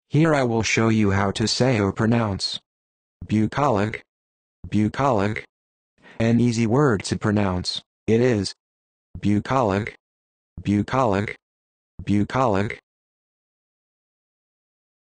Here I will show you how to say or pronounce bucolic, bucolic. An easy word to pronounce. It is bucolic, bucolic, bucolic.